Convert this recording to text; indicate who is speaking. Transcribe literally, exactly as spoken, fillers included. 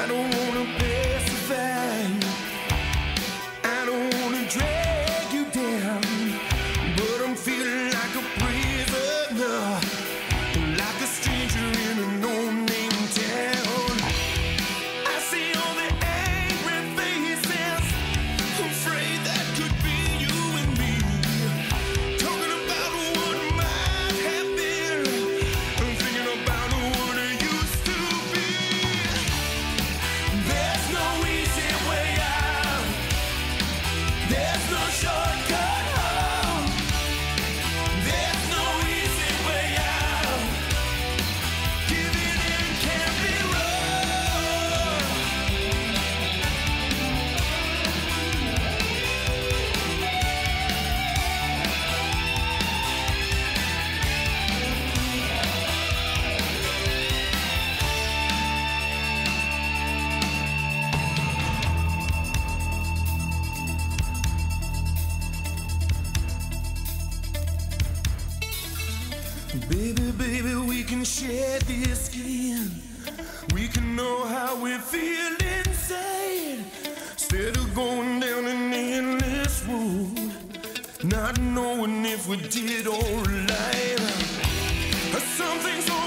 Speaker 1: don't wanna pacify you. I don't wanna drag you down, but I'm feeling like a prisoner, like a stranger in a no-name town. I see all the angry faces, afraid that could be you and me, talking about what might have been, and thinking about what it used to be. There's no easy way out, there's no shortcut home, there's no easy way out. Giving in can't be wrong. Baby, baby, we can share this skin. We can know how we feel inside, instead of going down an endless road, not knowing if we did or lied. Something's